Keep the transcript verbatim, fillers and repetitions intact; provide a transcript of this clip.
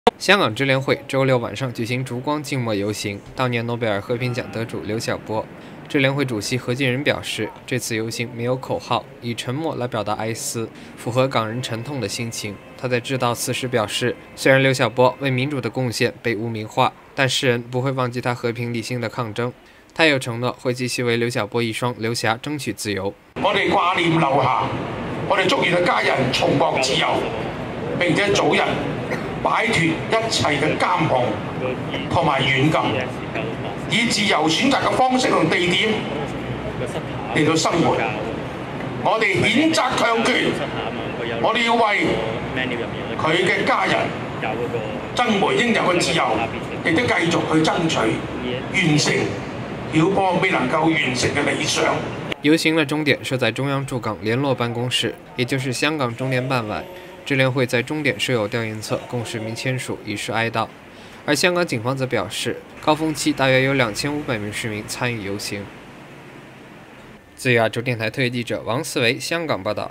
香港支联会周六晚上举行烛光静默游行，悼念诺贝尔和平奖得主刘晓波。支联会主席何建仁表示，这次游行没有口号，以沉默来表达哀思，符合港人沉痛的心情。他在致悼词时表示，虽然刘晓波为民主的贡献被污名化，但世人不会忘记他和平理性的抗争。他又承諾會繼續為劉曉波一雙劉霞爭取自由。 我哋掛念劉霞，我哋祝願佢家人重獲自由，並且早日擺脱一切嘅監控同埋軟禁，以自由選擇嘅方式同地點嚟到生活。我哋譴責強權，我哋要為佢嘅家人爭回應有嘅自由，亦都繼續去爭取完成曉波未能夠完成嘅理想。 遊行的終點設在中央駐港聯絡辦公室，也就是香港中聯辦外。支聯會在終點設有弔唁冊，供市民簽署以示哀悼。而香港警方則表示，高峰期大約有兩千五百名市民參與遊行。自由亞洲電台特約記者王思維香港報道。